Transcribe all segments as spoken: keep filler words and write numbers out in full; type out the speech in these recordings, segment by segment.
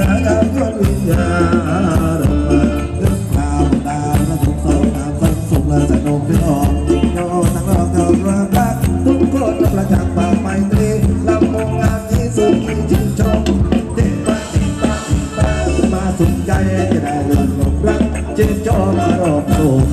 ยามยวนวิญญาณเรื่องราวดาวและทุกสองนามสังสุขและสนุกพี่น้องโยนักร้องเท่ารักรักทุกคนประจักษ์ปากไมตรีลำวงงานนี้สุขีชื่นชมเด็กป้าเด็กป้าเด็กป้ามาสุขใจจะได้เรื่องหลงรักชื่นชมอารมณ์สุข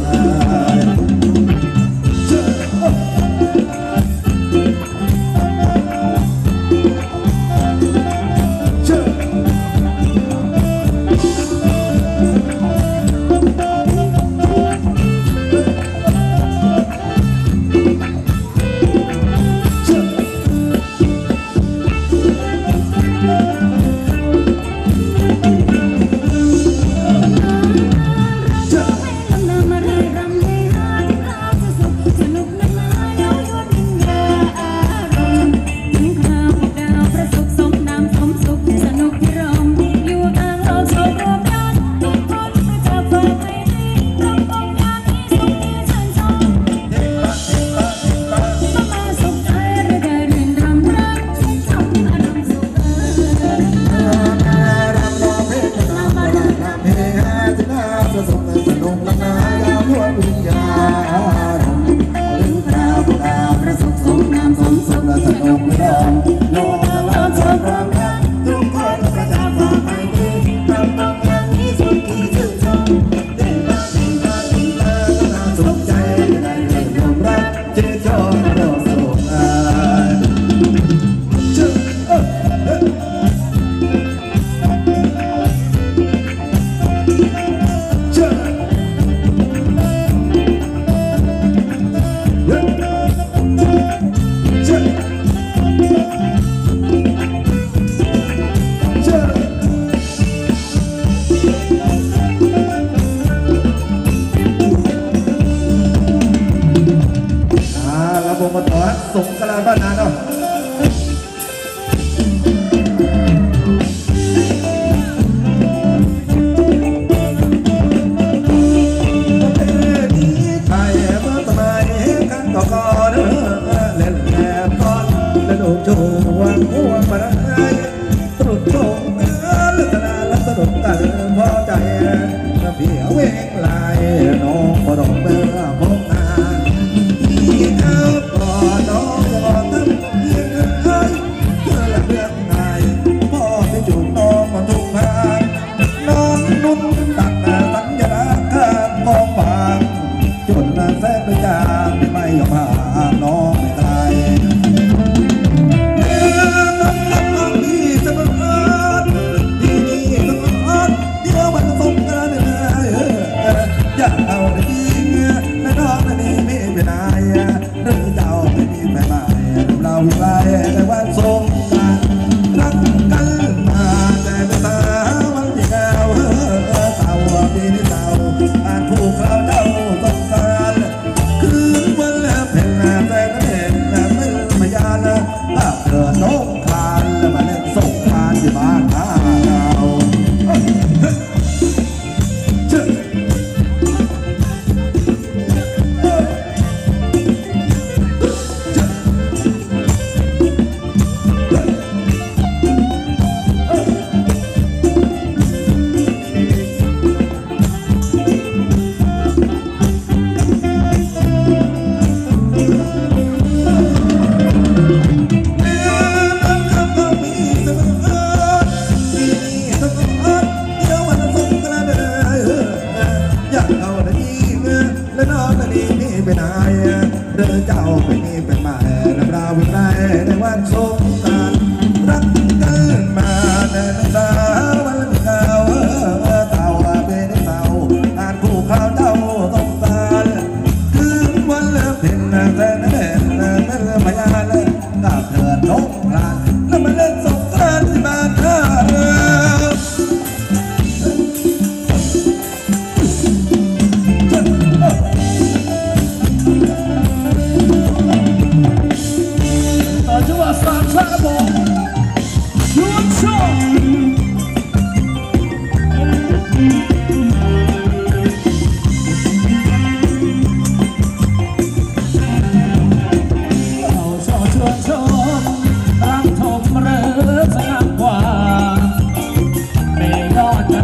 ส่งกระลาบ้านนาเนาะช่วงหัวมาได้สรุปโชคลักษณะลักษณะกันพอใจเพียเวงลายน้องพอดอกเบอร์พบงานที่เอาก่อนน้องก่อนทั้งยังไงเธอละเรื่องไงพ่อไปจูบน้องมาทุกพานน้องนุ่นตักสัญลักษณ์ข้างกองฟางจนแสนจางไม่ยอมห่างน้องไม่ไกล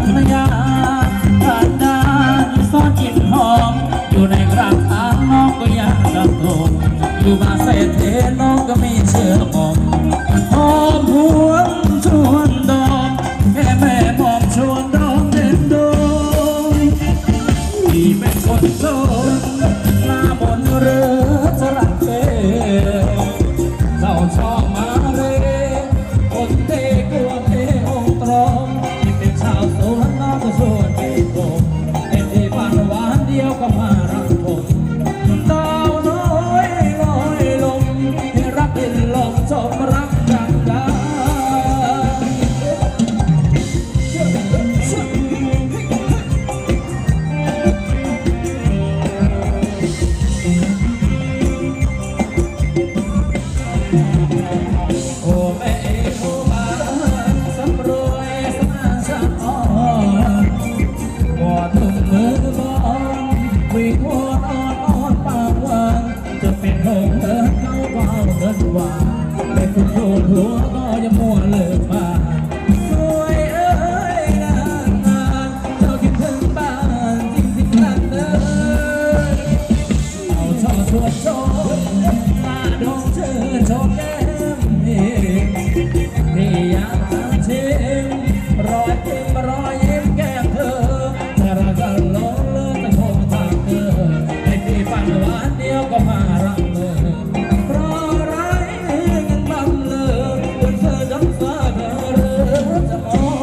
ระยาผ่านดานซ่อนกลิ่นหอมอยู่ในกระถางน้องก็ยังกระทงอยู่มาเศษเทน้องก็มีเชื่อมอมหอมหวนชวนดอกแค่แม่มองชวนดอกเด่นดงที่เป็นคนโสดหน้าบนเรือสลัดเฟ่เจ้าชอบมาเลยคนเทกลัวเทองตรองที่เป็นชาวสวนน้องก็ชวนไปตรงเป็นที่ฝันหวานเดียวก็มารักผมดาวน้อยลอยลมให้รักดินลมสมรักจังกาโอ้แม่โอ้บ้านสำรวยสมานฉันอ่อนวอนถึงมือบอนวิ่งวนอ่อนอ่อนปากหวานจะเป็นเถิงเถิงเก้าเบาเดินหวานไม่คุณโยนหัวก็จะมัวเลิกบ้านสวยเอ้ยนานนานเจ้าคิดถึงบ้านจริงจริงนั่นเด้อเอาช่อชวนชมตาดงเชิญชมแก้มที่อยากจะชิมรอยยิ้มรอยยิ้มแก้มเธอถ้าเราจะลงเลือจะโทรทางเธอให้พี่ฝันหวานเดียวก็มารักเลยเพราะไรเงินบังเลยจนเธอจำฟ้าเธอเรือจะมอง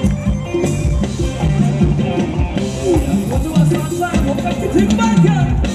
ผมจะมาสอนสร้างผมกับคิดถึงบ้านกัน